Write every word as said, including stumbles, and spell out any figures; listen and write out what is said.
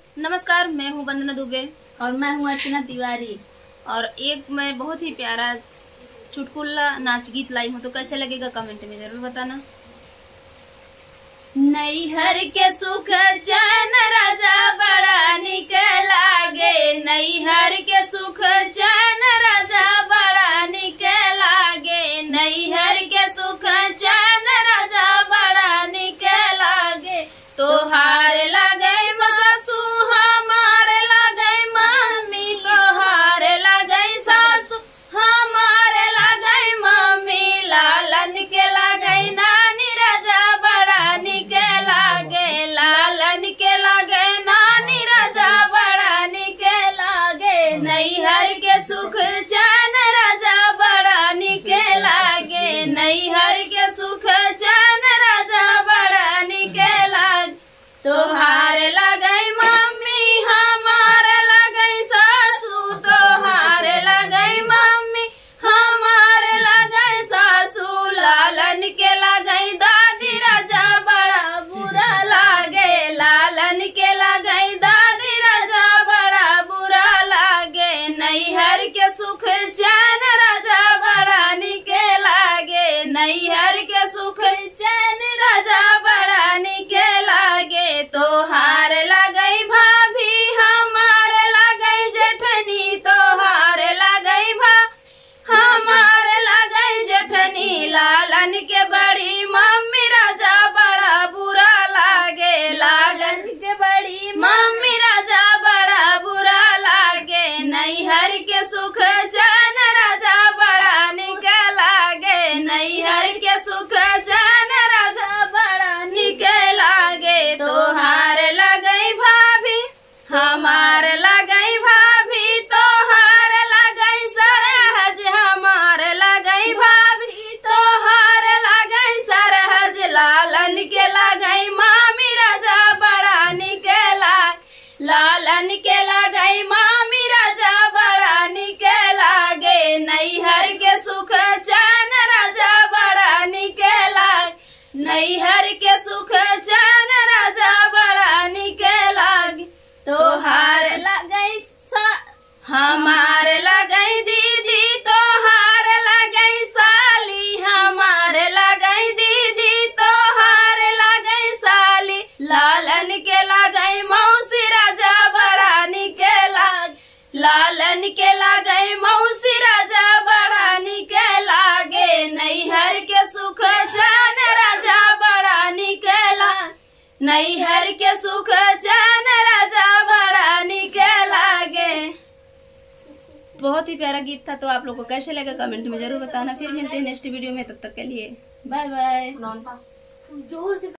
नमस्कार, मैं हूं वंदना दुबे और मैं हूं अर्चना तिवारी। और एक मैं बहुत ही प्यारा चुटकुला नाच गीत लाई हूं, तो कैसे लगेगा कमेंट में जरूर बताना। नैहर के सुख चैन राजा बड़ा निक लागे, नैहर के सुख चैन राजा बड़ा निक लागे, नैहर के सुख चैन राजा बड़ा निक लागे। तोहार लगे सासू हमार लगे मम्मी, तोहार लगे सासू हमार लगे मम्मी, लालन के लगे नानी राजा बड़ा निक लागे, लालन के लगे नानी राजा बड़ा निक लागे। नैहर के सुख चैन राजा बड़ा निक लागे, नैहर के सुख चैन राजा बड़ा निक लागे। तोहार लगे मम्मी हमार लगे सासू, तोहार लगे मम्मी हमार लगे सासू, लालन के लगे दादी राजा बड़ा बुरा लागे, लालन के लगे दादी राजा बड़ा बुरा लागे। नैहर के सुख चैन राजा बड़ा निक लागे, नैहर के सुख चैन राजा बड़ा निक लागे। तोहार लगे भाभी हमार लगे जेठनी, तोहार लगे भा हमार लगे जेठनी, लालन के बड़ी मम्मी राजा बड़ा बुरा लागे, लालन के बड़ी मम्मी राजा बड़ा बुरा लागे। नैहर के सुख चैन राजा बड़ा निक लागे, नैहर के सुख चैन राजा बड़ा निक लागे। तोहार लगे भाभी हमार लगे भाभी, तोहार लगे सरहज हमार लगे भाभी, तोहार लगे सरहज, लालन के लगे मामी राजा बड़ा निक लागे, लालन के लगे मामी राजा बड़ा निक लागे। नैहर के सुख चैन राजा बड़ा निक लागे, नैहर के सुख चैन राजा बड़ा निक लागे। तोहार लगे हमार लगे दीदी, तोहार लगे साली हमार लगे दीदी, तोहार लगे साली, लालन के लगे मौसी राजा बड़ा निक लागे, लालन के लगे मौसी राजा बड़ा निक लागे। नैहर के सुख चैन राजा बड़ा निक लागे, नैहर के सुख चैन राजा बड़ा निक लागे। बहुत ही प्यारा गीत था, तो आप लोग को कैसे लगा कमेंट में जरूर बताना। फिर मिलते हैं नेक्स्ट वीडियो में, तब तक के लिए बाय बाय।